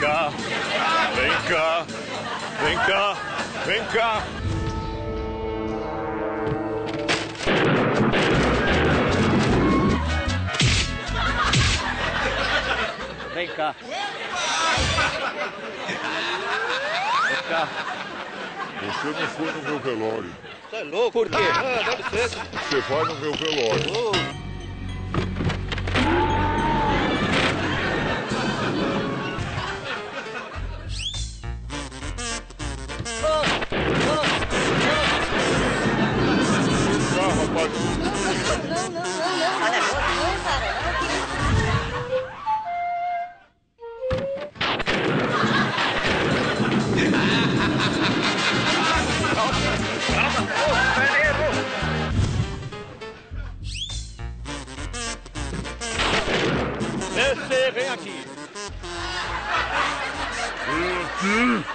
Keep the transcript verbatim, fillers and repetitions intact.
cá, vem cá, vem cá, vem cá. Vem cá. Vem cá. Você não foi no meu velório. Você é louco? Por quê? Ah, dá licença. Você vai no meu velório. Oh. Ah, rapaz. Não, não, não, não. Olha, não, cara. Você vem aqui. Vem aqui.